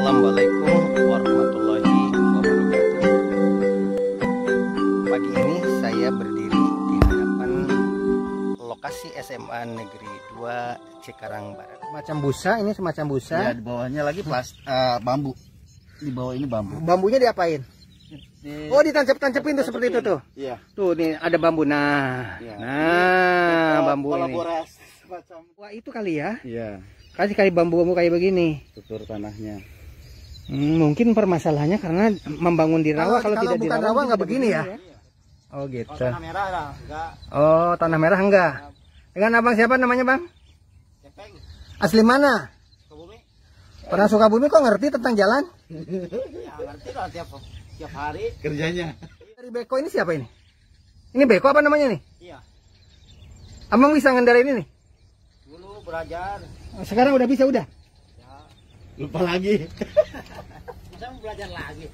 Assalamualaikum warahmatullahi wabarakatuh. Pagi ini saya berdiri di hadapan lokasi SMA Negeri 2 Cikarang Barat. Macam busa, ini semacam busa. Ya, di bawahnya lagi bambu. Di bawah ini bambu. Bambunya diapain? Oh, ditancap-tancapin tuh seperti itu tuh. Iya. Tuh nih ada bambu. Nah, ya. Bambu ini. Wah, itu kali ya? Iya. Kasih kayak bambu-bambu kayak begini. Tutur tanahnya. Mungkin permasalahannya karena membangun di rawa, kalau tidak di rawa nggak begini ya? Oh gitu. Oh, tanah merah lah, enggak. Oh, tanah merah enggak. Dengan abang siapa namanya, Bang? Cepeng. Asli mana? Sukabumi. Pernah Sukabumi, kok ngerti tentang jalan? Ya, ngerti lah tiap hari kerjanya. Dari beko ini siapa ini? Ini beko apa namanya nih? Iya. Abang bisa ngendarain ini? Dulu belajar. Sekarang udah bisa udah? Ya. Lupa lagi. Bisa belajar lagi.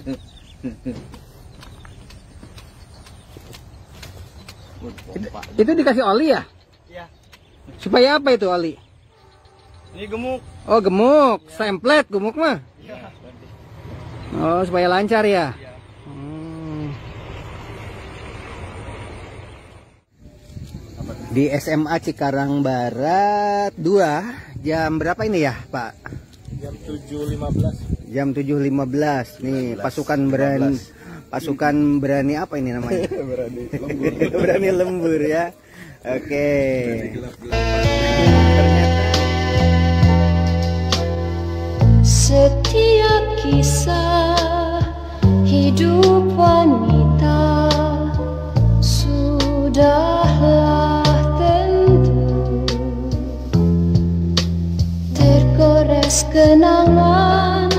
Itu dikasih oli ya? Iya. Supaya apa itu oli? Ini gemuk. Oh, gemuk. Semplet gemuk mah. Iya. Oh, supaya lancar ya? Iya. Di SMA Cikarang Barat 2, jam berapa ini ya, Pak? Jam 7.15. Jam 7.15. Nih, 15, pasukan berani 15. Pasukan berani apa ini namanya? Berani lembur. Berani lembur ya. Oke. Setiap kisah hidup wanita sudahlah tentu tergores kenangan